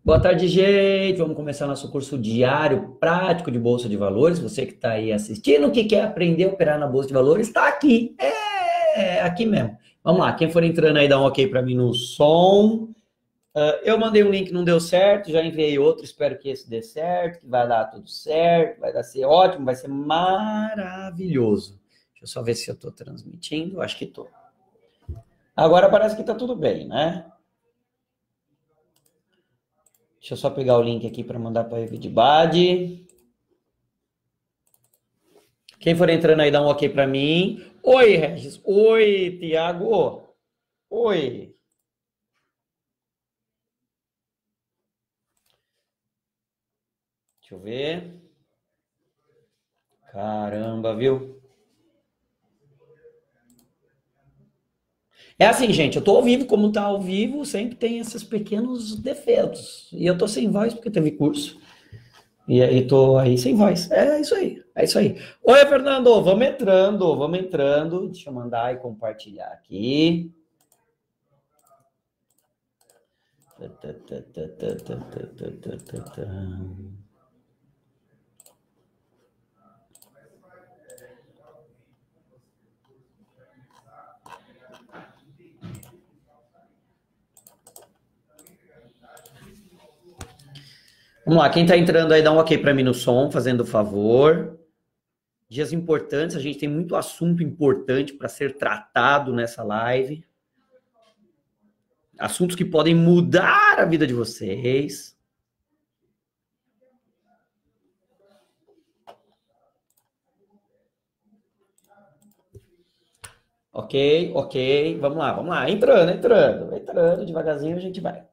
Boa tarde, gente. Vamos começar nosso curso diário prático de Bolsa de Valores. Você que está aí assistindo, que quer aprender a operar na Bolsa de Valores, está aqui. Aqui mesmo. Vamos lá. Quem for entrando aí, dá um ok para mim no som. Eu mandei um link, não deu certo. Já enviei outro. Espero que esse dê certo, que vai dar tudo certo. Vai ser ótimo, vai ser maravilhoso. Deixa eu só ver se eu estou transmitindo. Acho que estou. Agora parece que está tudo bem, né? Deixa eu só pegar o link aqui para mandar para a Evidbad. Quem for entrando aí, dá um ok para mim. Oi, Regis. Oi, Tiago. Oi. Deixa eu ver. Caramba, viu? É assim, gente, eu tô ao vivo, como tá ao vivo, sempre tem esses pequenos defeitos. E eu tô sem voz porque teve curso. E aí tô aí sem voz. É isso aí, é isso aí. Oi, Fernando, vamos entrando, vamos entrando. Deixa eu mandar e compartilhar aqui. Vamos lá, quem tá entrando aí, dá um ok para mim no som, fazendo favor. Dias importantes, a gente tem muito assunto importante para ser tratado nessa live. Assuntos que podem mudar a vida de vocês. Ok, ok. Vamos lá, vamos lá. Entrando. Devagarzinho a gente vai.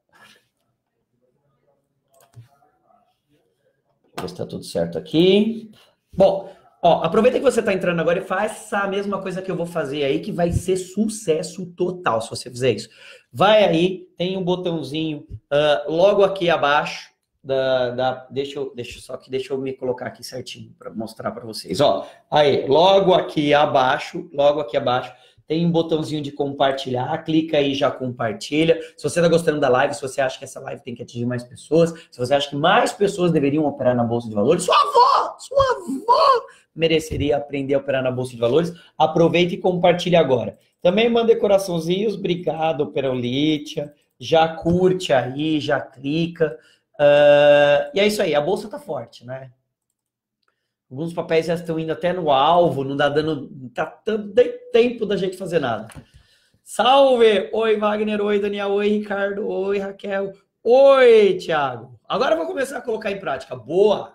Ver se está tudo certo aqui. Bom, ó, aproveita que você está entrando agora e faça a mesma coisa que eu vou fazer aí, que vai ser sucesso total se você fizer isso. Vai aí, tem um botãozinho logo aqui abaixo. Deixa eu me colocar aqui certinho para mostrar para vocês. Ó, aí, logo aqui abaixo, tem um botãozinho de compartilhar, clica aí, já compartilha. Se você está gostando da live, se você acha que essa live tem que atingir mais pessoas, se você acha que mais pessoas deveriam operar na Bolsa de Valores, sua avó mereceria aprender a operar na Bolsa de Valores, aproveita e compartilha agora. Também manda coraçãozinhos, obrigado, Perolitia, já curte aí, já clica. E é isso aí, a Bolsa tá forte, né? Alguns papéis já estão indo até no alvo, não dá dando, tá dando tempo da gente fazer nada. Salve! Oi, Wagner, oi, Daniel, oi, Ricardo, oi, Raquel, oi, Thiago. Agora eu vou começar a colocar em prática. Boa,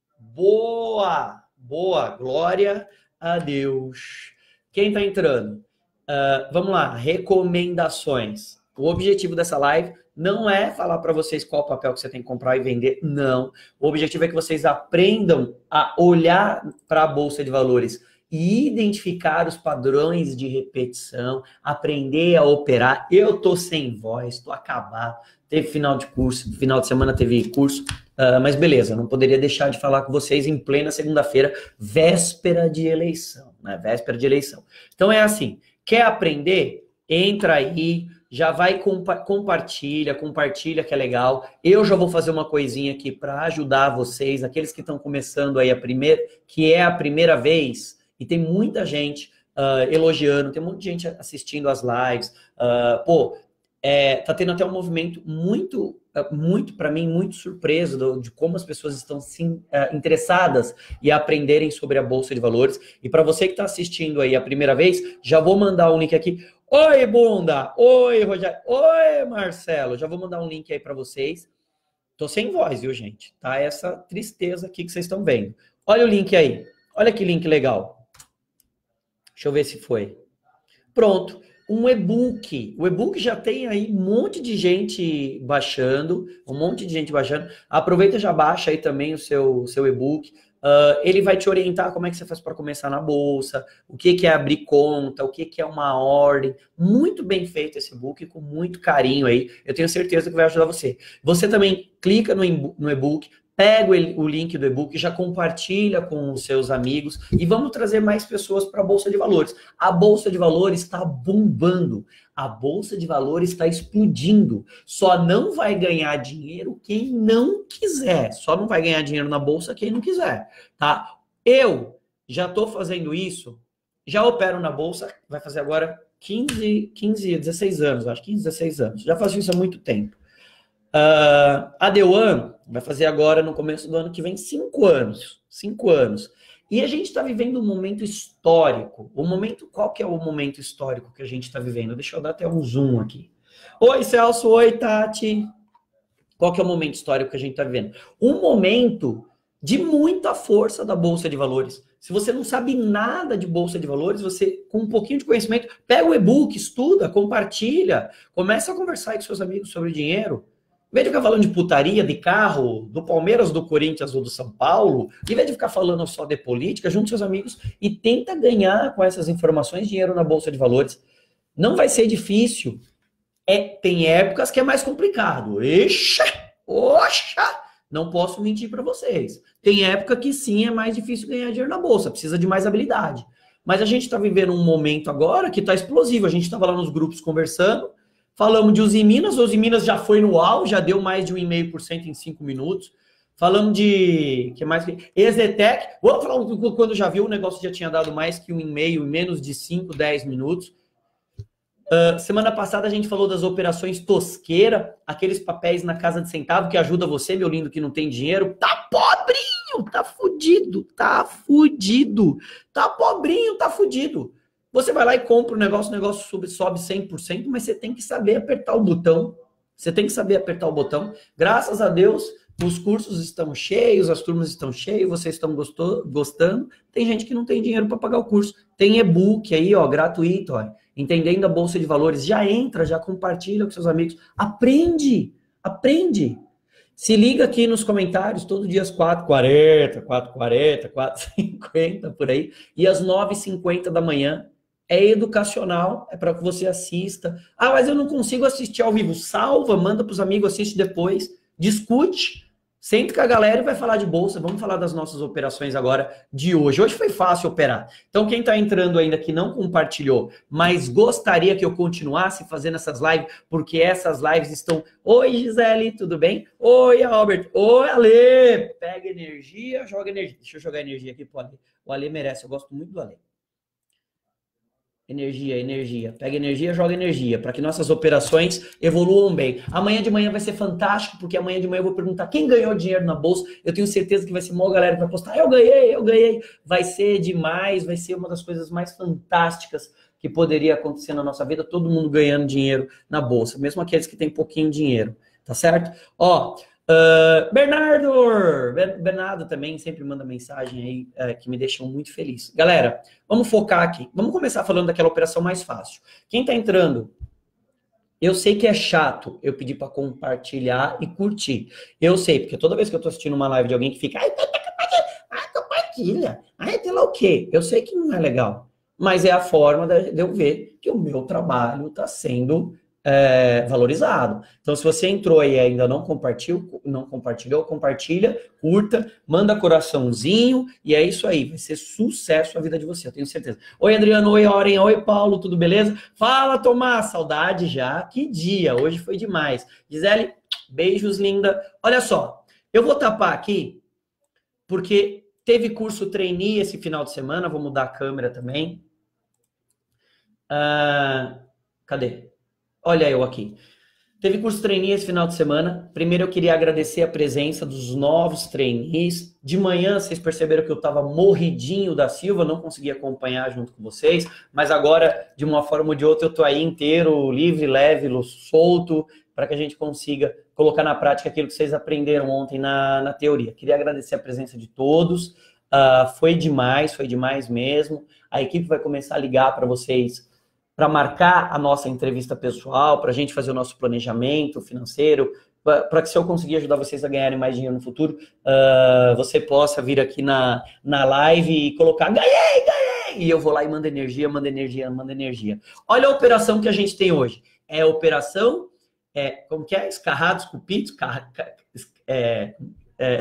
glória a Deus. Quem tá entrando? Vamos lá, recomendações. O objetivo dessa live não é falar para vocês qual papel que você tem que comprar e vender, não. O objetivo é que vocês aprendam a olhar para a Bolsa de Valores e identificar os padrões de repetição, aprender a operar. Eu tô sem voz, tô acabado. Teve final de curso, final de semana teve curso, mas beleza, não poderia deixar de falar com vocês em plena segunda-feira, véspera de eleição, né? Véspera de eleição. Então é assim, quer aprender? Entra aí, já vai compartilha que é legal. Eu já vou fazer uma coisinha aqui para ajudar vocês, aqueles que estão começando aí que é a primeira vez, e tem muita gente elogiando, tem muita gente assistindo as lives. Tá tendo até um movimento muito para mim, muito surpreso de como as pessoas estão interessadas e aprenderem sobre a Bolsa de Valores. E para você que está assistindo aí a primeira vez, já vou mandar um link aqui. Oi, Bunda! Oi, Rogério! Oi, Marcelo! Já vou mandar um link aí para vocês. Tô sem voz, viu, gente? Tá essa tristeza aqui que vocês estão vendo. Olha o link aí. Olha que link legal. Deixa eu ver se foi. Pronto. Um e-book. O e-book já tem aí um monte de gente baixando. Aproveita e já baixa aí também o seu e-book. Ele vai te orientar como é que você faz para começar na bolsa, o que é abrir conta, o que é uma ordem. Muito bem feito esse e-book, com muito carinho aí. Eu tenho certeza que vai ajudar você. Você também clica no e-book, pega o link do e-book, já compartilha com os seus amigos e vamos trazer mais pessoas para a Bolsa de Valores. A Bolsa de Valores está bombando, a Bolsa de Valores está explodindo. Só não vai ganhar dinheiro quem não quiser. Só não vai ganhar dinheiro na Bolsa quem não quiser, tá? Eu já estou fazendo isso, já opero na Bolsa, vai fazer agora 16 anos, acho que 15, 16 anos. Já faço isso há muito tempo. A The One vai fazer agora, no começo do ano que vem, 5 anos. 5 anos. E a gente está vivendo um momento histórico. Qual que é o momento histórico que a gente está vivendo? Deixa eu dar até um zoom aqui. Oi, Celso. Oi, Tati. Qual que é o momento histórico que a gente está vivendo? Um momento de muita força da Bolsa de Valores. Se você não sabe nada de Bolsa de Valores, você, com um pouquinho de conhecimento, pega o e-book, estuda, compartilha, começa a conversar aí com seus amigos sobre dinheiro. Em vez de ficar falando de putaria, de carro, do Palmeiras, do Corinthians ou do São Paulo, em vez de ficar falando só de política, junte seus amigos e tenta ganhar com essas informações dinheiro na Bolsa de Valores. Não vai ser difícil. Tem épocas que é mais complicado. Oxa! Não posso mentir para vocês. Tem época que sim é mais difícil ganhar dinheiro na Bolsa, precisa de mais habilidade. Mas a gente está vivendo um momento agora que está explosivo. A gente estava lá nos grupos conversando, falamos de Usiminas, o Usiminas já foi no UAU, já deu mais de 1,5% em 5 minutos. Falamos de... que mais? Exetec. Vamos falar quando já viu, o negócio já tinha dado mais que 1,5% em menos de 5, 10 minutos. Semana passada a gente falou das operações tosqueira, aqueles papéis na casa de centavo que ajuda você, meu lindo, que não tem dinheiro. Tá pobrinho, tá fudido, tá fudido. Tá pobrinho, tá fudido. Você vai lá e compra o negócio sobe 100%, mas você tem que saber apertar o botão. Você tem que saber apertar o botão. Graças a Deus, os cursos estão cheios, as turmas estão cheias, vocês estão gostando. Tem gente que não tem dinheiro para pagar o curso. Tem e-book aí, ó, gratuito, ó. Entendendo a Bolsa de Valores. Já entra, já compartilha com seus amigos. Aprende, aprende. Se liga aqui nos comentários, todo dia às 4h40, 4h40, 4h50, por aí. E às 9h50 da manhã. É educacional, é para que você assista. Ah, mas eu não consigo assistir ao vivo. Salva, manda para os amigos, assiste depois. Discute, senta com a galera e vai falar de bolsa. Vamos falar das nossas operações agora de hoje. Hoje foi fácil operar. Então, quem está entrando ainda que não compartilhou, mas gostaria que eu continuasse fazendo essas lives, porque essas lives estão... Oi, Gisele, tudo bem? Oi, Albert. Oi, Ale. Pega energia, joga energia. Deixa eu jogar energia aqui pro Ale. O Ale merece, eu gosto muito do Ale. Energia. Pega energia, joga energia, para que nossas operações evoluam bem. Amanhã de manhã vai ser fantástico, porque amanhã de manhã eu vou perguntar quem ganhou dinheiro na bolsa. Eu tenho certeza que vai ser uma galera que vai postar, eu ganhei. Vai ser demais, vai ser uma das coisas mais fantásticas que poderia acontecer na nossa vida, todo mundo ganhando dinheiro na bolsa, mesmo aqueles que têm pouquinho dinheiro, tá certo? Ó, Bernardo também sempre manda mensagem aí que me deixam muito feliz. Galera, vamos focar aqui. Vamos começar falando daquela operação mais fácil. Quem tá entrando, eu sei que é chato eu pedir para compartilhar e curtir. Eu sei, porque toda vez que eu tô assistindo uma live de alguém que fica, compartilha, sei lá o quê. Eu sei que não é legal, mas é a forma de eu ver que o meu trabalho tá sendo valorizado. Então, se você entrou aí e ainda não compartilhou, compartilha, curta, manda coraçãozinho, e é isso aí, vai ser sucesso a vida de você, eu tenho certeza. Oi, Adriano, oi, Oren, oi, Paulo, tudo beleza? Fala, Tomás, saudade já, que dia, hoje foi demais. Gisele, beijos, linda. Olha só, eu vou tapar aqui, porque teve curso trainee esse final de semana, vou mudar a câmera também. Cadê? Olha eu aqui. Teve curso trainee esse final de semana. Primeiro eu queria agradecer a presença dos novos trainees. De manhã vocês perceberam que eu estava morridinho da Silva, não consegui acompanhar junto com vocês, mas agora, de uma forma ou de outra, eu estou aí inteiro, livre, leve, solto, para que a gente consiga colocar na prática aquilo que vocês aprenderam ontem na teoria. Queria agradecer a presença de todos. Foi demais mesmo. A equipe vai começar a ligar para vocês para marcar a nossa entrevista pessoal, para a gente fazer o nosso planejamento financeiro, para que se eu conseguir ajudar vocês a ganharem mais dinheiro no futuro, você possa vir aqui na live e colocar ganhei! E eu vou lá e mando energia. Olha a operação que a gente tem hoje. É a operação, como que é? Escarrados, cupidos,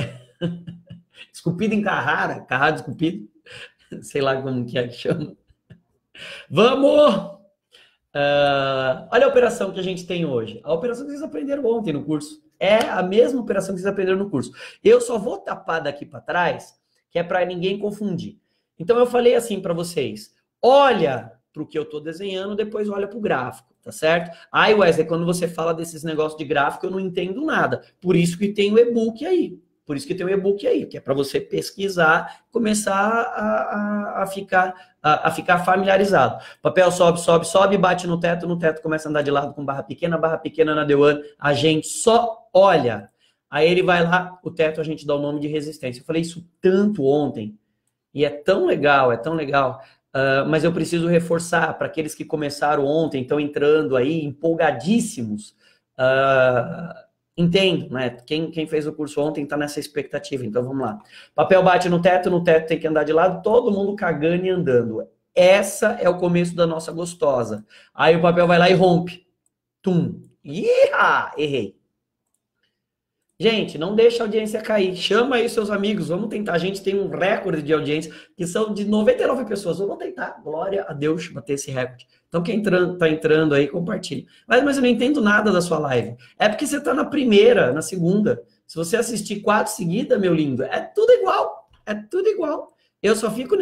Esculpido em Carrara, Carrara esculpido, sei lá como que é que chama. Vamos! Olha a operação que a gente tem hoje. A operação que vocês aprenderam ontem no curso. É a mesma operação que vocês aprenderam no curso. Eu só vou tapar daqui para trás, que é para ninguém confundir. Então eu falei assim para vocês, olha para o que eu estou desenhando, depois olha para o gráfico, tá certo? Aí, Wesley, quando você fala desses negócios de gráfico, eu não entendo nada. Por isso que tem o e-book aí. Por isso que tem o e-book aí, que é para você pesquisar, começar a ficar familiarizado. Papel sobe, sobe, sobe, bate no teto começa a andar de lado com barra pequena na The One, a gente só olha. Aí ele vai lá, o teto a gente dá o nome de resistência. Eu falei isso tanto ontem, e é tão legal, mas eu preciso reforçar para aqueles que começaram ontem, estão entrando aí empolgadíssimos, entendo, né? Quem fez o curso ontem está nessa expectativa, então vamos lá. Papel bate no teto tem que andar de lado, todo mundo cagando e andando. Essa é o começo da nossa gostosa. Aí o papel vai lá e rompe. Tum. Iha! Errei. Gente, não deixa a audiência cair. Chama aí seus amigos. Vamos tentar. A gente tem um recorde de audiência, que são de 99 pessoas. Vamos tentar. Glória a Deus bater esse recorde. Então, quem tá entrando aí, compartilha. Mas eu não entendo nada da sua live. É porque você tá na primeira, na segunda. Se você assistir 4 seguidas, meu lindo, é tudo igual. É tudo igual. Eu só fico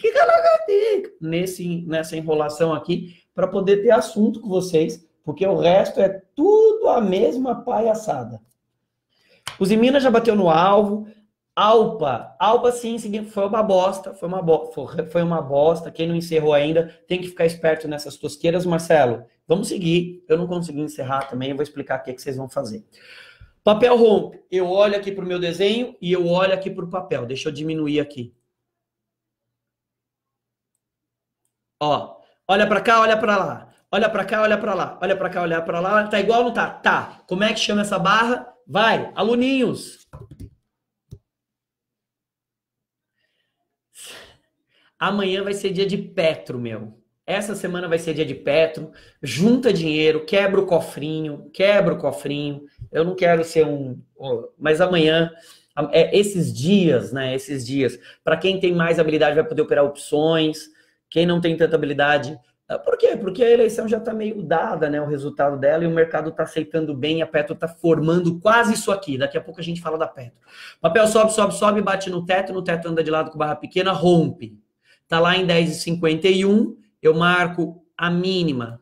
nessa enrolação aqui para poder ter assunto com vocês, porque o resto é tudo a mesma palhaçada. Os Minas já bateu no alvo. Alpa sim, foi uma bosta, foi uma bosta. Quem não encerrou ainda tem que ficar esperto nessas tosqueiras. Marcelo, vamos seguir. Eu não consegui encerrar também, eu vou explicar o que vocês vão fazer. Papel rompe. Eu olho aqui para o meu desenho e eu olho aqui para o papel. Deixa eu diminuir aqui. Ó, olha para cá, olha para lá. Olha para cá, olha para lá. Olha para cá, olha para lá. Tá igual ou não tá? Tá. Como é que chama essa barra? Vai, aluninhos. Amanhã vai ser dia de Petro, meu. Essa semana vai ser dia de Petro. Junta dinheiro, quebra o cofrinho. Eu não quero ser mas amanhã, esses dias, né? Esses dias. Para quem tem mais habilidade, vai poder operar opções. Quem não tem tanta habilidade. Por quê? Porque a eleição já está meio dada, né? O resultado dela, e o mercado está aceitando bem, a Petro está formando quase isso aqui. Daqui a pouco a gente fala da Petro. Papel sobe, sobe, sobe, bate no teto anda de lado com barra pequena, rompe. Está lá em 10,51, eu marco a mínima.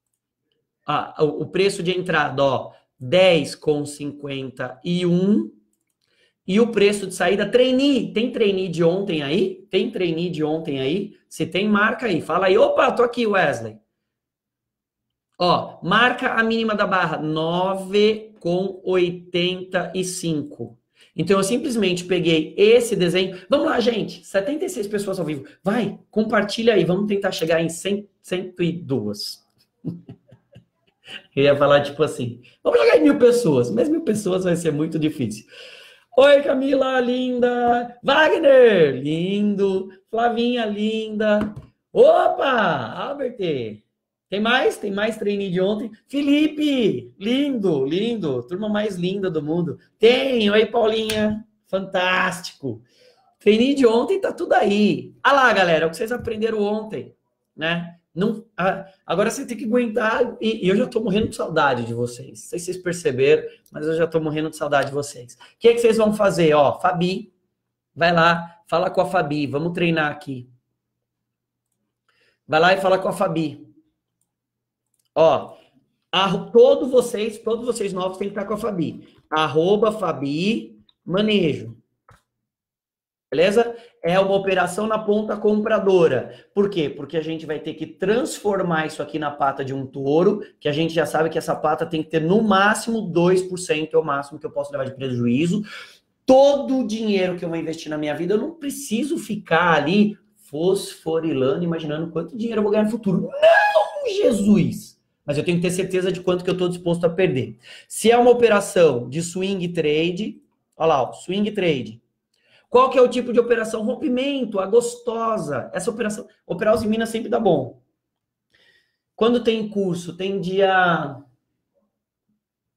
O preço de entrada, ó, 10,51. E o preço de saída, trainee. Tem trainee de ontem aí? Tem trainee de ontem aí? Se tem, marca aí. Fala aí. Opa, tô aqui, Wesley. Ó, marca a mínima da barra, 9,85. Então, eu simplesmente peguei esse desenho. Vamos lá, gente. 76 pessoas ao vivo. Vai, compartilha aí. Vamos tentar chegar em 100, 102. Eu ia falar tipo assim, vamos chegar em 1.000 pessoas. Mas 1.000 pessoas vai ser muito difícil. Oi, Camila, linda. Wagner, lindo. Flavinha, linda. Opa, Albert. Tem mais? Tem mais trainee de ontem? Felipe, lindo, lindo. Turma mais linda do mundo. Tem. Oi, Paulinha. Fantástico. Trainee de ontem tá tudo aí. Ah lá, galera, o que vocês aprenderam ontem, né? Não, agora você tem que aguentar, e eu já tô morrendo de saudade de vocês. Não sei se vocês perceberam, mas eu já tô morrendo de saudade de vocês. O que é que vocês vão fazer? Ó, Fabi, vai lá, fala com a Fabi, vamos treinar aqui. Vai lá e fala com a Fabi. Ó, todos vocês novos têm que estar com a Fabi. @Fabi Manejo. Beleza? É uma operação na ponta compradora. Por quê? Porque a gente vai ter que transformar isso aqui na pata de um touro, que a gente já sabe que essa pata tem que ter no máximo 2%, é o máximo que eu posso levar de prejuízo. Todo o dinheiro que eu vou investir na minha vida, eu não preciso ficar ali fosforilando, imaginando quanto dinheiro eu vou ganhar no futuro. Não, Jesus! Mas eu tenho que ter certeza de quanto que eu estou disposto a perder. Se é uma operação de swing trade, olha lá, ó, swing trade. Qual que é o tipo de operação? Rompimento, a gostosa. Essa operação, operar os Minas sempre dá bom. Quando tem curso, tem dia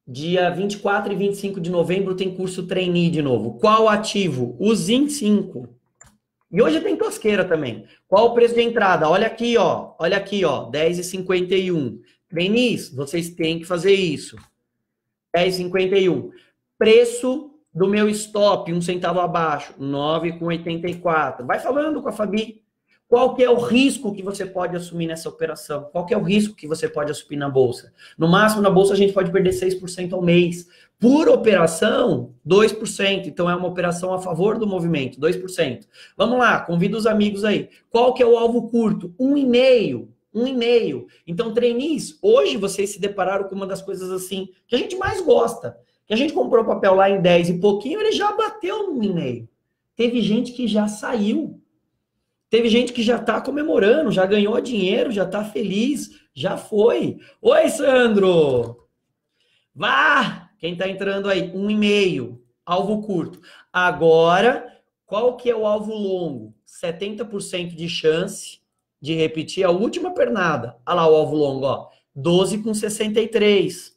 Dia 24 e 25 de novembro tem curso trainee de novo. Qual ativo? O ZIN5. E hoje tem tosqueira também. Qual o preço de entrada? Olha aqui, ó. Olha aqui, ó. 10,51. Trainees, vocês têm que fazer isso. 10,51. Preço do meu stop, 1 centavo abaixo, 9,84. Vai falando com a Fabi. Qual que é o risco que você pode assumir nessa operação? Qual que é o risco que você pode assumir na bolsa? No máximo, na bolsa, a gente pode perder 6% ao mês. Por operação, 2%. Então, é uma operação a favor do movimento, 2%. Vamos lá, convido os amigos aí. Qual que é o alvo curto? 1,5%. 1,5%. Então, trainees, hoje vocês se depararam com uma das coisas assim, que a gente mais gosta. Que a gente comprou o papel lá em 10 e pouquinho, ele já bateu no 1,5%. Teve gente que já saiu. Teve gente que já está comemorando, já ganhou dinheiro, já está feliz, já foi. Oi, Sandro! Vá! Quem está entrando aí? 1,5%. Alvo curto. Agora, qual que é o alvo longo? 70% de chance de repetir a última pernada. Olha lá o alvo longo, ó. 12,63.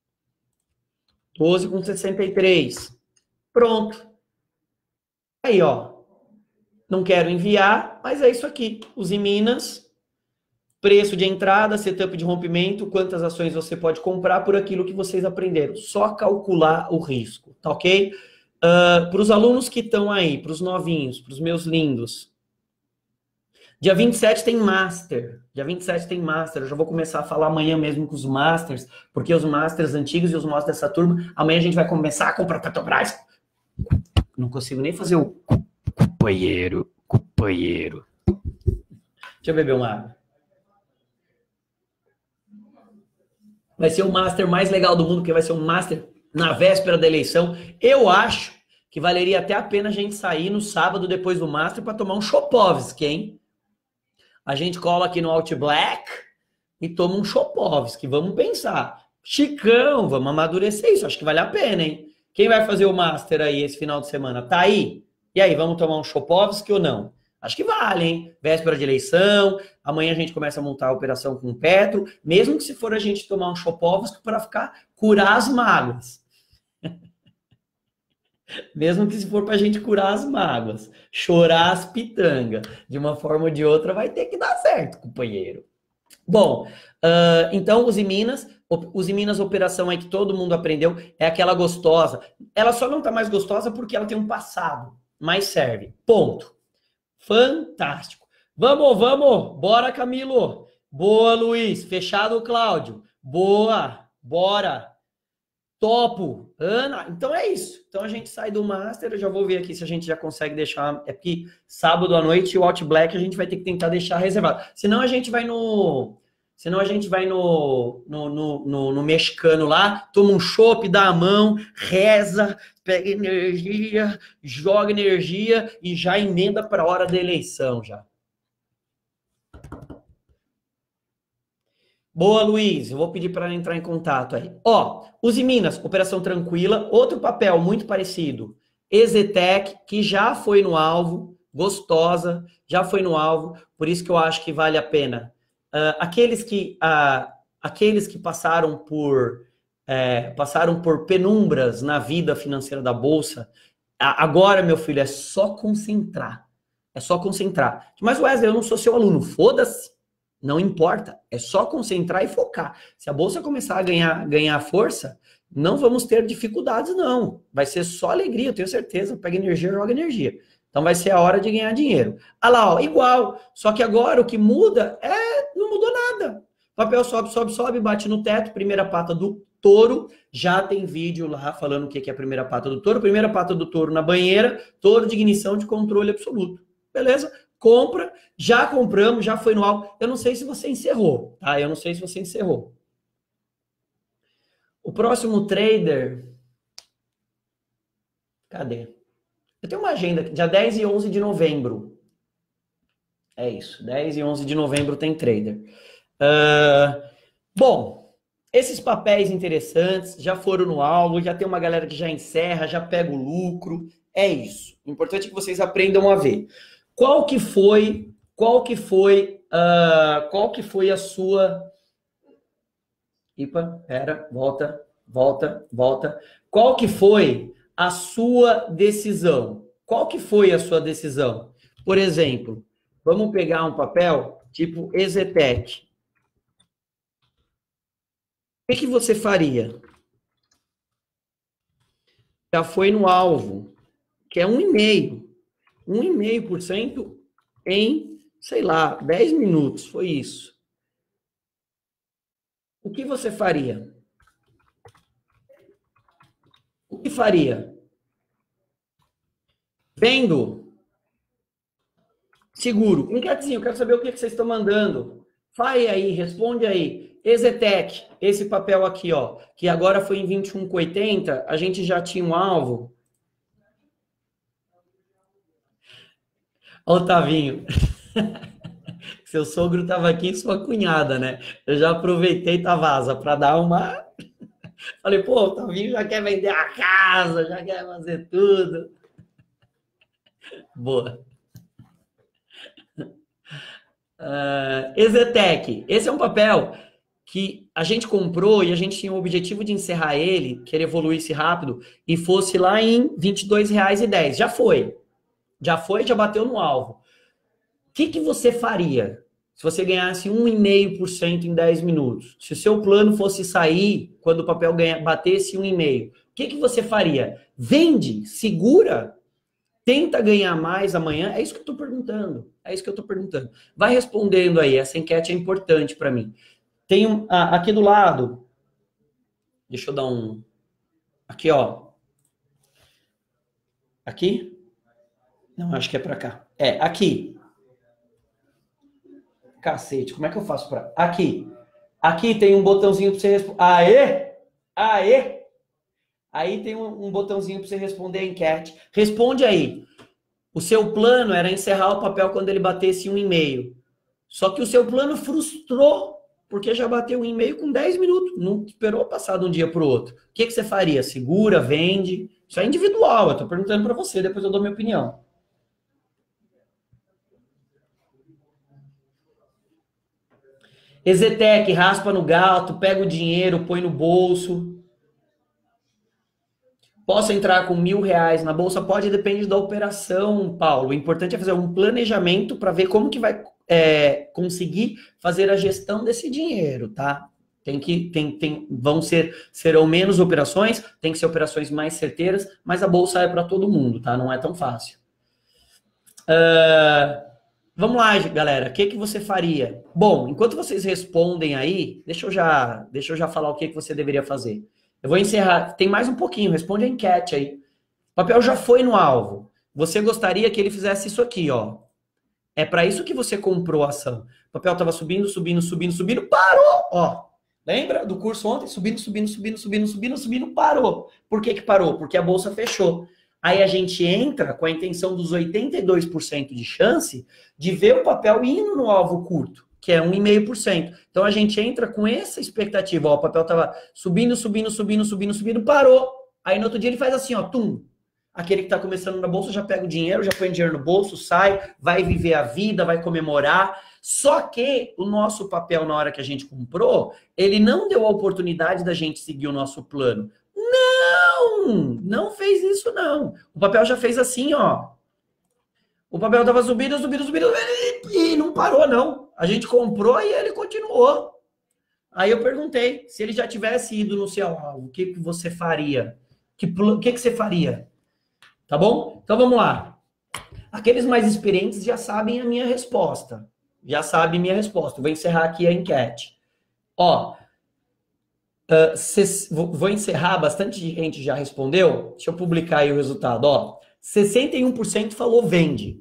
12,63. Pronto. Aí, ó. Não quero enviar, mas é isso aqui. Os em Minas, preço de entrada, setup de rompimento, quantas ações você pode comprar por aquilo que vocês aprenderam. Só calcular o risco, tá ok? Para os alunos que estão aí, para os novinhos, para os meus lindos. Dia 27 tem Master. Dia 27 tem Master. Eu já vou começar a falar amanhã mesmo com os Masters, porque os Masters antigos e os Masters dessa turma, amanhã a gente vai começar a comprar Petrobras. Não consigo nem fazer o companheiro. Deixa eu beber uma água. Vai ser o Master mais legal do mundo, porque vai ser um Master na véspera da eleição. Eu acho que valeria até a pena a gente sair no sábado depois do Master para tomar um Chopovski, hein? A gente cola aqui no Alt Black e toma um Chopovski. Vamos pensar. Chicão, vamos amadurecer isso. Acho que vale a pena, hein? Quem vai fazer o Master aí esse final de semana? Tá aí? E aí, vamos tomar um Chopovski ou não? Acho que vale, hein? Véspera de eleição, amanhã a gente começa a montar a operação com o Petro, mesmo que se for a gente tomar um Chopovski para curar as mágoas. Mesmo que se for para a gente curar as mágoas, chorar as pitangas, de uma forma ou de outra vai ter que dar certo, companheiro. Bom, então os em Minas operação aí que todo mundo aprendeu, é aquela gostosa. Ela só não tá mais gostosa porque ela tem um passado, mas serve. Ponto. Fantástico. Vamos. Bora, Camilo. Boa, Luiz. Fechado, Cláudio. Boa. Bora. Topo. Ana. Então é isso. Então a gente sai do Master. Eu já vou ver aqui se a gente já consegue deixar. É porque sábado à noite o Alt Black a gente vai ter que tentar deixar reservado. Senão a gente vai no mexicano lá, toma um chopp, dá a mão, reza, pega energia, joga energia e já emenda para a hora da eleição já. Boa, Luiz. Eu vou pedir para ela entrar em contato aí. Ó, os em Minas, operação tranquila. Outro papel muito parecido. Exetec, que já foi no alvo. Gostosa, já foi no alvo. Por isso que eu acho que vale a pena. Aqueles que passaram por penumbras na vida financeira da Bolsa, agora, meu filho, é só concentrar. É só concentrar. Mas, Wesley, eu não sou seu aluno. Foda-se. Não importa. É só concentrar e focar. Se a Bolsa começar a ganhar força, não vamos ter dificuldades, não. Vai ser só alegria, eu tenho certeza. Pega energia, joga energia. Então vai ser a hora de ganhar dinheiro. Ah lá, ó, igual. Só que agora o que muda não mudou nada. Papel sobe, bate no teto, primeira pata do touro. Já tem vídeo lá falando o que é a primeira pata do touro. Primeira pata do touro na banheira, touro de ignição de controle absoluto. Beleza? Compra, já compramos, já foi no alvo. Eu não sei se você encerrou, tá? Eu não sei se você encerrou. O próximo trader... Cadê? Eu tenho uma agenda aqui, dia 10 e 11 de novembro. É isso, 10 e 11 de novembro tem trader. Bom, esses papéis interessantes já foram no alvo, já tem uma galera que já encerra, já pega o lucro. É isso. O importante é que vocês aprendam a ver. Qual que foi a sua... Ipa, volta. Volta, volta. Qual que foi a sua decisão? Qual que foi a sua decisão? Por exemplo, vamos pegar um papel tipo Exetec. O que você faria? Já foi no alvo, que é 1,5%. 1,5% em, sei lá, 10 minutos. Foi isso. O que você faria? O que faria? Vendo? Seguro. Enquetezinho, eu quero saber o que vocês estão mandando. Fale aí, responde aí. Exetec, esse papel aqui, ó, que agora foi em 21,80, a gente já tinha um alvo. Otavinho, seu sogro estava aqui e sua cunhada, né? Eu já aproveitei, Tavasa, para dar uma... Falei, pô, o Otavinho já quer vender a casa, já quer fazer tudo. Boa. Exetec, esse é um papel que a gente comprou e a gente tinha o objetivo de encerrar ele, que ele evoluísse rápido e fosse lá em R$ 22,10. Já foi, já bateu no alvo. O que você faria se você ganhasse 1,5% em 10 minutos? Se o seu plano fosse sair quando o papel batesse 1,5%, o que você faria? Vende, segura, tenta ganhar mais amanhã? É isso que eu estou perguntando. É isso que eu estou perguntando. Vai respondendo aí, essa enquete é importante para mim. Tem aqui do lado, deixa eu dar um... Aqui, ó. Aqui? Não, acho que é para cá. É, aqui. Cacete, como é que eu faço para... Aqui. Aqui tem um botãozinho para você responder. Aê! Aê! Aí tem um botãozinho para você responder a enquete. Responde aí. O seu plano era encerrar o papel quando ele batesse 1,5. Só que o seu plano frustrou, porque já bateu 1,5 com 10 minutos. Não esperou passar de um dia para o outro. O que você faria? Segura, vende? Isso é individual, eu estou perguntando para você, depois eu dou minha opinião. Exetec, raspa no gato, pega o dinheiro, põe no bolso. Posso entrar com R$ 1.000 na bolsa? Pode, depende da operação, Paulo. O importante é fazer um planejamento para ver como que vai conseguir fazer a gestão desse dinheiro, tá? Serão menos operações, tem que ser operações mais certeiras, mas a bolsa é para todo mundo, tá? Não é tão fácil. Vamos lá, galera. O que você faria? Bom, enquanto vocês respondem aí, deixa eu já falar o que você deveria fazer. Eu vou encerrar. Tem mais um pouquinho. Responde a enquete aí. O papel já foi no alvo. Você gostaria que ele fizesse isso aqui, ó. É para isso que você comprou a ação. O papel estava subindo, subindo, subindo, subindo, parou, ó. Lembra do curso ontem? Subindo, subindo, subindo, subindo, subindo, subindo, parou. Por que parou? Porque a bolsa fechou. Aí a gente entra com a intenção dos 82% de chance de ver o papel indo no alvo curto, que é 1,5%. Então a gente entra com essa expectativa. Ó, o papel estava subindo, subindo, subindo, subindo, subindo, parou. Aí no outro dia ele faz assim, ó, tum. Aquele que está começando na bolsa já pega o dinheiro, já põe dinheiro no bolso, sai, vai viver a vida, vai comemorar. Só que o nosso papel, na hora que a gente comprou, ele não deu a oportunidade da gente seguir o nosso plano. Não fez isso, não. O papel já fez assim, ó. O papel estava subindo, subindo, subindo, e não parou, não. A gente comprou e ele continuou. Aí eu perguntei, se ele já tivesse ido no seu alvo, o que você faria? O que você faria? Tá bom? Então vamos lá. Aqueles mais experientes já sabem a minha resposta. Já sabem minha resposta. Vou encerrar aqui a enquete. Ó, vou encerrar, bastante gente já respondeu. Deixa eu publicar aí o resultado. Ó, 61% falou vende.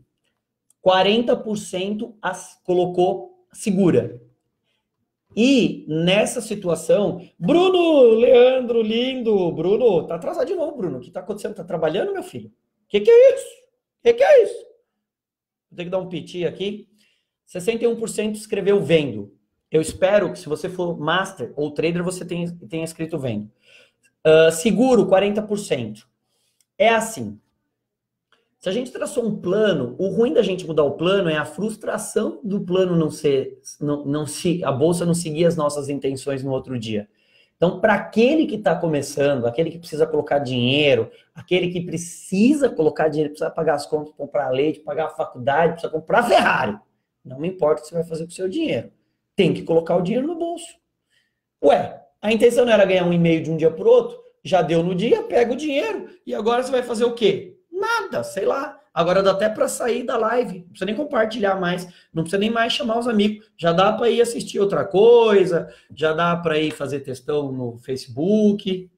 40% colocou segura. E nessa situação, Bruno, Leandro, lindo, Bruno, tá atrasado de novo, Bruno. O que tá acontecendo? Tá trabalhando, meu filho? O que é isso? O que é isso? Vou ter que dar um piti aqui. 61% escreveu vendo. Eu espero que se você for master ou trader, você tenha escrito vendo. Seguro, 40%. É assim. Se a gente traçou um plano, o ruim da gente mudar o plano é a frustração do plano a bolsa não seguir as nossas intenções no outro dia. Então, para aquele que está começando, aquele que precisa colocar dinheiro, aquele que precisa colocar dinheiro, precisa pagar as contas, comprar leite, pagar a faculdade, precisa comprar Ferrari. Não me importa o que você vai fazer com o seu dinheiro. Tem que colocar o dinheiro no bolso. Ué, a intenção não era ganhar um e-mail de um dia para o outro? Já deu no dia, pega o dinheiro. E agora você vai fazer o quê? Nada, sei lá. Agora dá até para sair da live. Não precisa nem compartilhar mais. Não precisa nem mais chamar os amigos. Já dá para ir assistir outra coisa. Já dá para ir fazer textão no Facebook.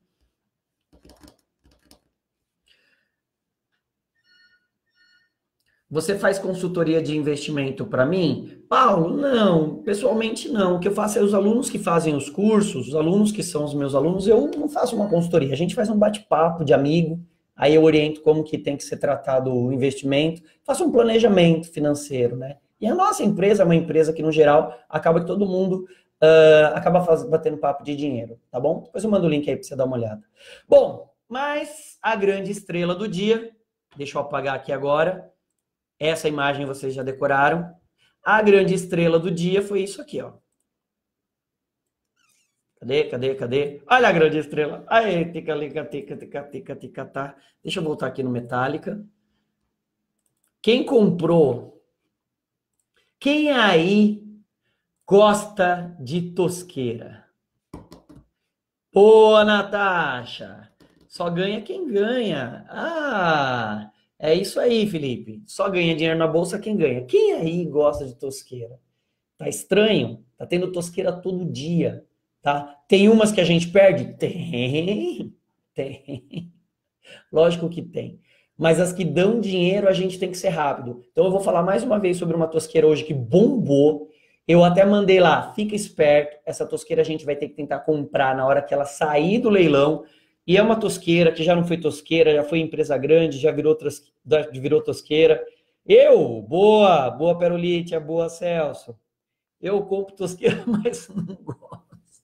Você faz consultoria de investimento para mim? Paulo, não. Pessoalmente, não. O que eu faço é os alunos que fazem os cursos, os alunos que são os meus alunos, eu não faço uma consultoria. A gente faz um bate-papo de amigo, aí eu oriento como que tem que ser tratado o investimento, faço um planejamento financeiro, né? E a nossa empresa é uma empresa que, no geral, acaba que todo mundo acaba batendo papo de dinheiro, tá bom? Depois eu mando o link aí para você dar uma olhada. Bom, mas a grande estrela do dia, deixa eu apagar aqui agora. Essa imagem vocês já decoraram. A grande estrela do dia foi isso aqui, ó. Cadê? Olha a grande estrela. Aê, tica, tá. Deixa eu voltar aqui no Metallica. Quem comprou? Quem aí gosta de tosqueira? Pô, Natasha, só ganha quem ganha. Ah, é isso aí, Felipe. Só ganha dinheiro na bolsa quem ganha. Quem aí gosta de tosqueira? Tá estranho? Tá tendo tosqueira todo dia, tá? Tem umas que a gente perde? Tem. Lógico que tem. Mas as que dão dinheiro, a gente tem que ser rápido. Então eu vou falar mais uma vez sobre uma tosqueira hoje que bombou. Eu até mandei lá, fica esperto. Essa tosqueira a gente vai ter que tentar comprar na hora que ela sair do leilão. E é uma tosqueira que já não foi tosqueira, já foi empresa grande, já virou tosqueira. Boa Perolite, boa Celso. Eu compro tosqueira, mas não gosto.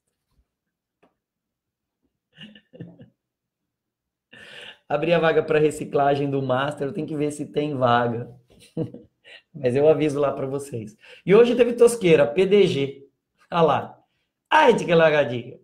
Abri a vaga para reciclagem do Master, eu tenho que ver se tem vaga. Mas eu aviso lá para vocês. E hoje teve tosqueira, PDG. Olha lá. Ai, tica lagadinha.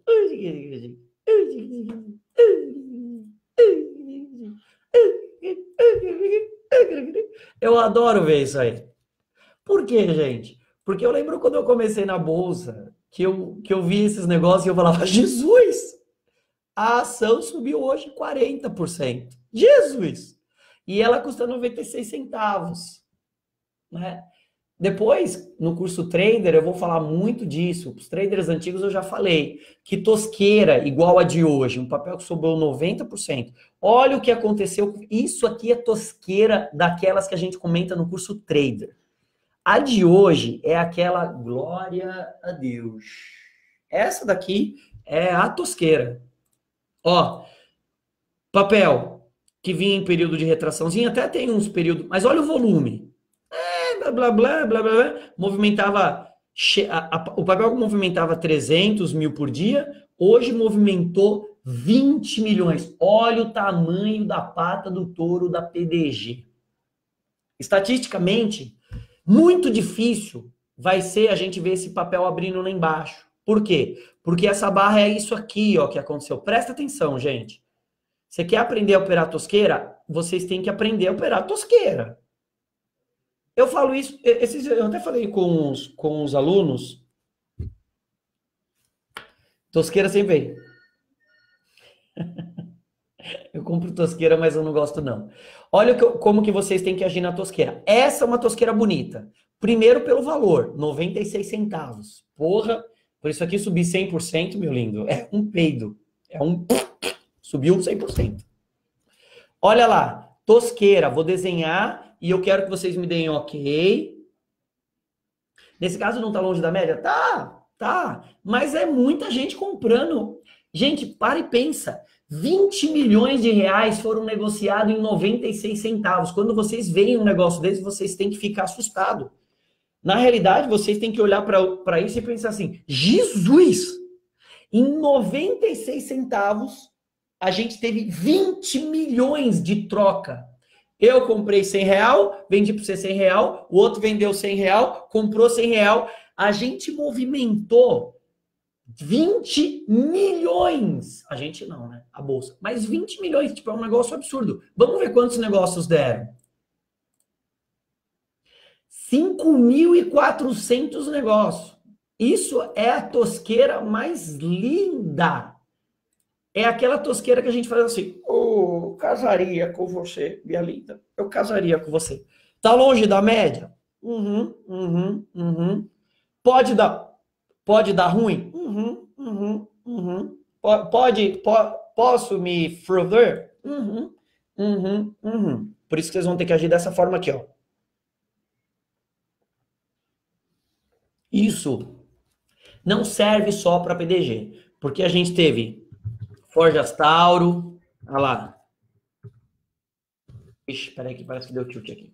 Eu adoro ver isso aí. Por quê, gente? Porque eu lembro quando eu comecei na bolsa, que eu vi esses negócios e eu falava, Jesus, a ação subiu hoje 40%. Jesus! E ela custa 96 centavos. Né? Depois, no curso Trader, eu vou falar muito disso. Os traders antigos eu já falei. Que tosqueira igual a de hoje, um papel que sobrou 90%. Olha o que aconteceu. Isso aqui é tosqueira daquelas que a gente comenta no curso Trader. A de hoje é aquela glória a Deus. Essa daqui é a tosqueira. Ó, papel que vinha em período de retraçãozinha, até tem uns períodos, mas olha o volume. Blá, blá, blá, blá, blá, movimentava, o papel movimentava 300 mil por dia, hoje movimentou 20 milhões. Olha o tamanho da pata do touro da PDG. Estatisticamente, muito difícil vai ser a gente ver esse papel abrindo lá embaixo. Por quê? Porque essa barra é isso aqui, ó, que aconteceu. Presta atenção, gente. Você quer aprender a operar tosqueira? Vocês têm que aprender a operar tosqueira. Eu falo isso, eu até falei com os alunos. Tosqueira sempre vem. Eu compro tosqueira, mas eu não gosto não. Olha como que vocês têm que agir na tosqueira. Essa é uma tosqueira bonita. Primeiro pelo valor, 96 centavos. Porra, por isso aqui subir 100%, meu lindo, é um peido. Subiu 100%. Olha lá, tosqueira, vou desenhar e eu quero que vocês me deem ok. Nesse caso não tá longe da média? Tá. Mas é muita gente comprando. Gente, para e pensa. 20 milhões de reais foram negociados em 96 centavos. Quando vocês veem um negócio desse, vocês têm que ficar assustados. Na realidade, vocês têm que olhar para isso e pensar assim, Jesus! Em 96 centavos, a gente teve 20 milhões de troca. Eu comprei 100 real, vendi para você 100 real, o outro vendeu 100 real, comprou 100 real. A gente movimentou 20 milhões. A gente não, né? A bolsa. Mas 20 milhões, tipo, é um negócio absurdo. Vamos ver quantos negócios deram. 5.400 negócios. Isso é a tosqueira mais linda. É aquela tosqueira que a gente faz assim, oh, casaria com você, minha linda. Eu casaria com você. Tá longe da média? Pode dar ruim? Posso me further? Por isso que vocês vão ter que agir dessa forma aqui, ó. Isso não serve só para PDG, porque a gente teve Forjas Tauro, olha lá. Ixi, peraí que parece que deu tilt aqui.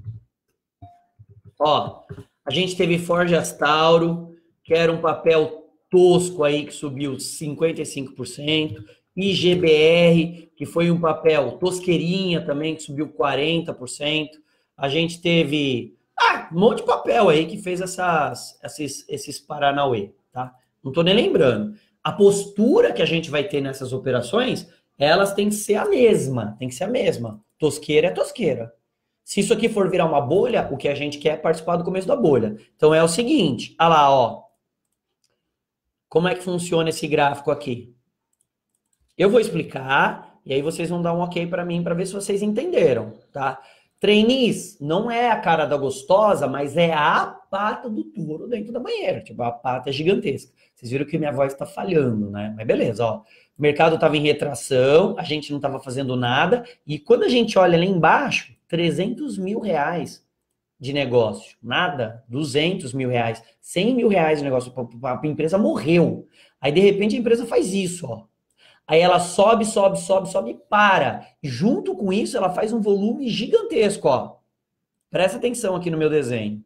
Ó, a gente teve Forjas Tauro, que era um papel tosco aí, que subiu 55%. IGBR, que foi um papel tosqueirinha também, que subiu 40%. A gente teve um monte de papel aí que fez esses Paranauê, tá? Não tô nem lembrando. A postura que a gente vai ter nessas operações, elas têm que ser a mesma, Tosqueira é tosqueira. Se isso aqui for virar uma bolha, o que a gente quer é participar do começo da bolha. Então é o seguinte, olha lá, ó. Como é que funciona esse gráfico aqui? Eu vou explicar e aí vocês vão dar um ok para mim para ver se vocês entenderam, tá? Trainees não é a cara da gostosa, mas é a pata do touro dentro da banheira. Tipo, a pata é gigantesca. Vocês viram que minha voz está falhando, né? Mas beleza, ó. O mercado estava em retração, a gente não estava fazendo nada. E quando a gente olha lá embaixo, 300 mil reais de negócio. Nada. 200 mil reais. 100 mil reais de negócio. A empresa morreu. Aí, de repente, a empresa faz isso, ó. Aí ela sobe e para. Junto com isso, ela faz um volume gigantesco, ó. Presta atenção aqui no meu desenho.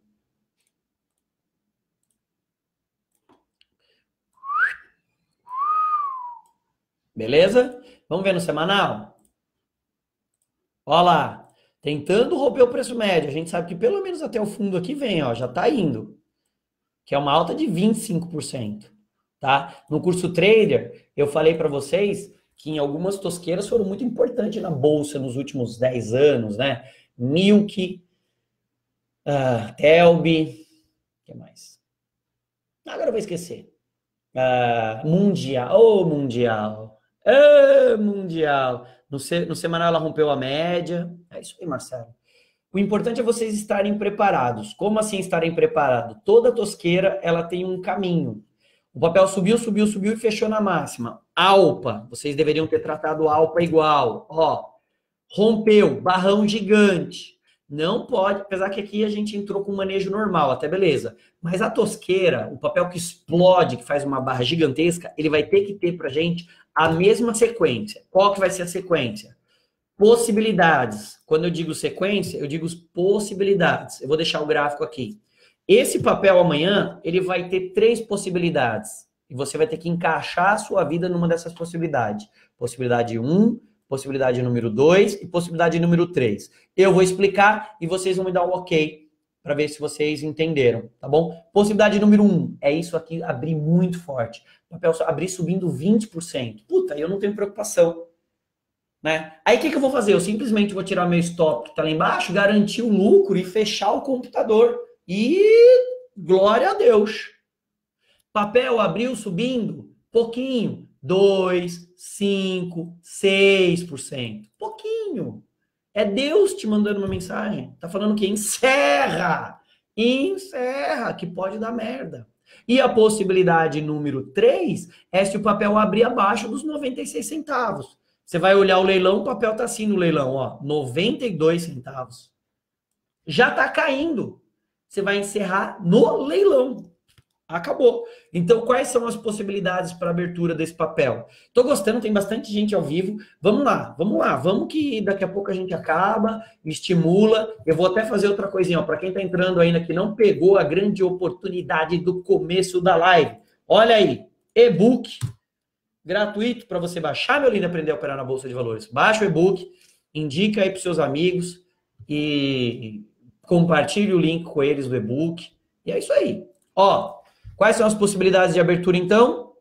Beleza? Vamos ver no semanal? Ó lá. Tentando romper o preço médio. A gente sabe que pelo menos até o fundo aqui vem, ó. Já tá indo. Que é uma alta de 25%. Tá? No curso Trader, eu falei para vocês que em algumas tosqueiras foram muito importantes na bolsa nos últimos 10 anos, né? Milk, Telbi, o que mais? Agora eu vou esquecer. Mundial, Mundial. No semanal ela rompeu a média. É isso aí, Marcelo. O importante é vocês estarem preparados. Como assim estarem preparados? Toda tosqueira, ela tem um caminho. O papel subiu e fechou na máxima. Alpa, vocês deveriam ter tratado Alpa igual. Ó, rompeu, barrão gigante. Não pode, apesar que aqui a gente entrou com um manejo normal, até beleza. Mas a tosqueira, o papel que explode, que faz uma barra gigantesca, ele vai ter que ter pra gente a mesma sequência. Qual que vai ser a sequência? Possibilidades. Quando eu digo sequência, eu digo possibilidades. Eu vou deixar o gráfico aqui. Esse papel amanhã, ele vai ter 3 possibilidades. E você vai ter que encaixar a sua vida numa dessas possibilidades. Possibilidade 1, possibilidade número 2 e possibilidade número 3. Eu vou explicar e vocês vão me dar um ok para ver se vocês entenderam, tá bom? Possibilidade número 1 é isso aqui, abrir muito forte. Papel abrir subindo 20%. Puta, eu não tenho preocupação. Né? Aí o que eu vou fazer? Eu simplesmente vou tirar meu stop que está lá embaixo, garantir o lucro e fechar o computador. E glória a Deus. Papel abriu subindo pouquinho. 2, 5, 6%. Pouquinho. É Deus te mandando uma mensagem. Tá falando que encerra. Encerra, que pode dar merda. E a possibilidade número 3 é se o papel abrir abaixo dos 96 centavos. Você vai olhar o leilão, o papel tá assim no leilão, ó, 92 centavos. Já tá caindo. Você vai encerrar no leilão. Acabou. Então, quais são as possibilidades para abertura desse papel? Tô gostando, tem bastante gente ao vivo. Vamos lá. Vamos que daqui a pouco a gente acaba, estimula. Eu vou até fazer outra coisinha, ó, para quem tá entrando ainda que não pegou a grande oportunidade do começo da live. Olha aí, e-book gratuito para você baixar, meu lindo, aprender a operar na Bolsa de Valores. Baixa o e-book, indica aí para seus amigos e compartilhe o link com eles do e-book. E é isso aí. Ó, quais são as possibilidades de abertura, então?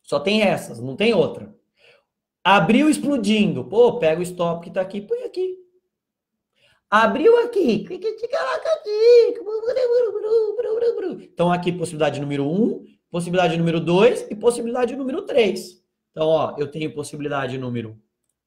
Só tem essas, não tem outra. Abriu explodindo. Pô, pega o stop que tá aqui, põe aqui. Abriu aqui. Então, aqui, possibilidade número 1, possibilidade número 2 e possibilidade número 3. Então, ó, eu tenho possibilidade número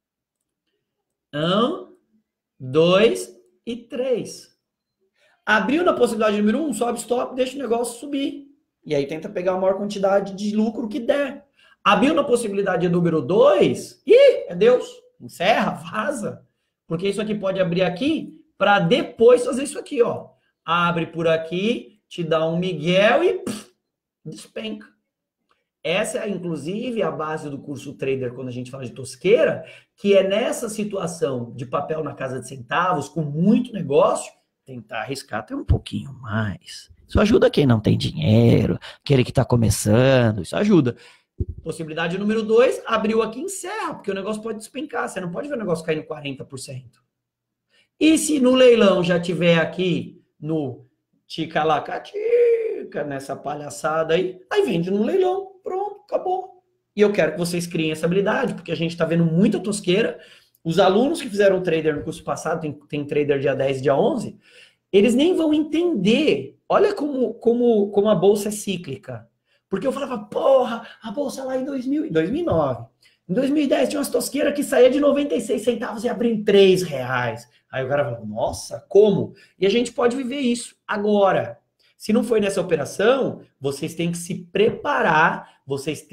1, 2 e 3. Abriu na possibilidade número 1, sobe, stop, deixa o negócio subir. E aí tenta pegar a maior quantidade de lucro que der. Abriu na possibilidade número 2, é Deus. Encerra, vaza. Porque isso aqui pode abrir aqui para depois fazer isso aqui, ó. Abre por aqui, te dá um miguel e despenca. Essa é, inclusive, a base do curso Trader, quando a gente fala de tosqueira, que é nessa situação de papel na casa de centavos, com muito negócio, tentar arriscar até um pouquinho mais. Isso ajuda quem não tem dinheiro, aquele que está começando, isso ajuda. Possibilidade número 2, abriu aqui e encerra, porque o negócio pode despencar, você não pode ver o negócio caindo 40%. E se no leilão já tiver aqui no tica-lacatica, nessa palhaçada aí vende no leilão, pronto, acabou. E eu quero que vocês criem essa habilidade, porque a gente está vendo muita tosqueira. Os alunos que fizeram trader no curso passado, tem trader dia 10 e dia 11, eles nem vão entender. Olha como a bolsa é cíclica. Porque eu falava, porra, a bolsa lá em 2009. Em 2010 tinha umas tosqueiras que saía de 96 centavos e abria em R$3. Aí o cara falou, nossa, como? E a gente pode viver isso agora. Se não foi nessa operação, vocês têm que se preparar,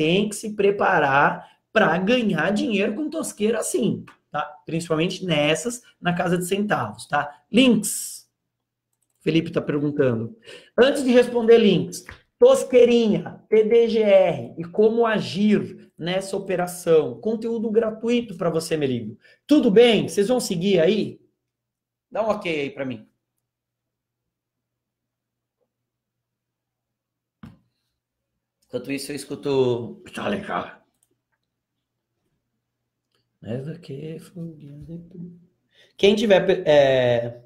para ganhar dinheiro com tosqueira assim, tá? Principalmente nessas, na casa de centavos, tá? Links. Felipe está perguntando. Antes de responder links, tosqueirinha, TDGR e como agir nessa operação. Conteúdo gratuito para você, Meligo. Tudo bem? Vocês vão seguir aí? Dá um ok aí para mim. Enquanto isso, eu escuto... Tá legal. Never careful. Quem tiver...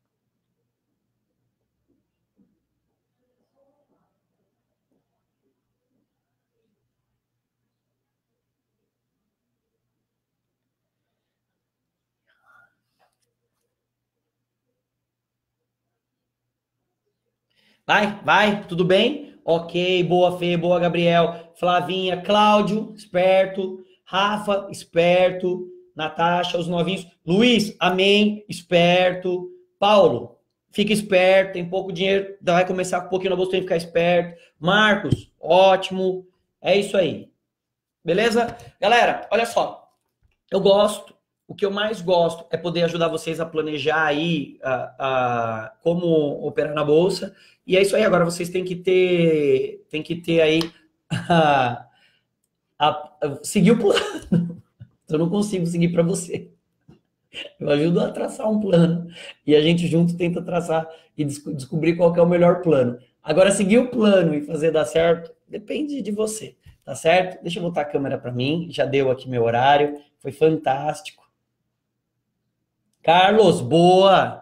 Vai, tudo bem? Ok, boa Fê, boa Gabriel, Flavinha, Cláudio, esperto, Rafa, esperto, Natasha, os novinhos, Luiz, amém, esperto, Paulo, fica esperto, tem pouco dinheiro, vai começar com um pouquinho na bolsa, tem que ficar esperto, Marcos, ótimo, é isso aí, beleza? Galera, olha só, o que eu mais gosto é poder ajudar vocês a planejar aí como operar na bolsa. E é isso aí, agora vocês têm que ter aí seguir o plano. Eu não consigo seguir para você. Eu ajudo a traçar um plano e a gente junto tenta traçar e descobrir qual que é o melhor plano. Agora, seguir o plano e fazer dar certo depende de você, tá certo? Deixa eu botar a câmera para mim, já deu aqui meu horário, foi fantástico. Carlos, boa!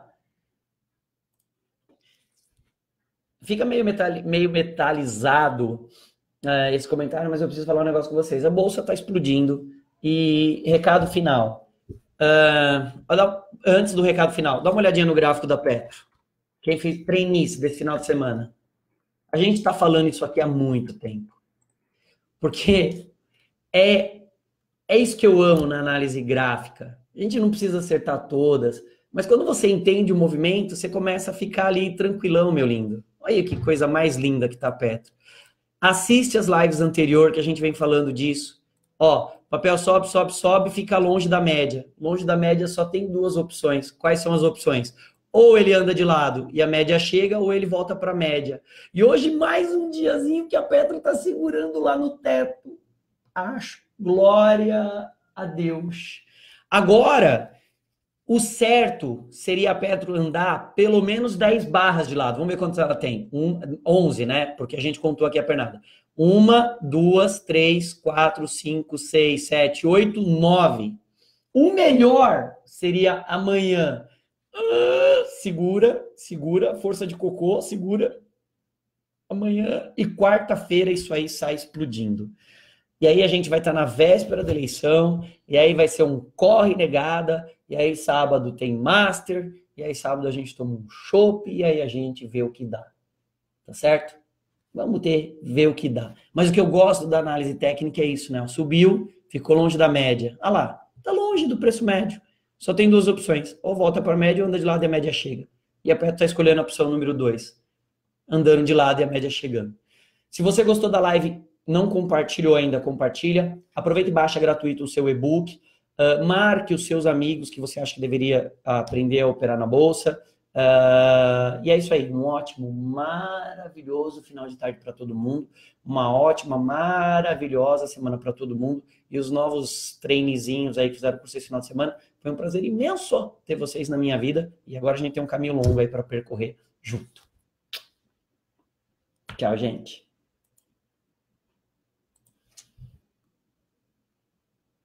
Fica meio metalizado esse comentário, mas eu preciso falar um negócio com vocês. A bolsa está explodindo. E recado final. Antes do recado final, dá uma olhadinha no gráfico da Petro. Quem fez treinício desse final de semana. A gente está falando isso aqui há muito tempo. Porque é isso que eu amo na análise gráfica. A gente não precisa acertar todas, mas quando você entende o movimento, você começa a ficar ali tranquilão, meu lindo. Olha que coisa mais linda que tá a Petro. Assiste as lives anteriores que a gente vem falando disso. Ó, papel sobe, sobe, sobe, fica longe da média. Longe da média só tem duas opções. Quais são as opções? Ou ele anda de lado e a média chega, ou ele volta para a média. E hoje mais um diazinho que a Petro tá segurando lá no teto. Acho. Glória a Deus. Agora, o certo seria a Petro andar pelo menos 10 barras de lado. Vamos ver quantas ela tem. 11, né? Porque a gente contou aqui a pernada. 1, 2, 3, 4, 5, 6, 7, 8, 9. O melhor seria amanhã. Segura, força de cocô, segura. Amanhã e quarta-feira isso aí sai explodindo. E aí a gente vai estar na véspera da eleição, e aí vai ser um corre negada, e aí sábado tem master, e aí sábado a gente toma um chopp, e aí a gente vê o que dá. Tá certo? Vamos ver o que dá. Mas o que eu gosto da análise técnica é isso, né? Subiu, ficou longe da média. Ah lá, tá longe do preço médio. Só tem duas opções. Ou volta para a média ou anda de lado e a média chega. E a Petro está escolhendo a opção número 2. Andando de lado e a média chegando. Se você gostou da live, não compartilhou ainda, compartilha. Aproveita e baixa gratuito o seu e-book. Marque os seus amigos que você acha que deveria aprender a operar na bolsa. E é isso aí. Um ótimo, maravilhoso final de tarde para todo mundo. Uma ótima, maravilhosa semana para todo mundo. E os novos traineezinhos aí que fizeram por esse final de semana. Foi um prazer imenso ter vocês na minha vida. E agora a gente tem um caminho longo aí para percorrer junto. Tchau, gente.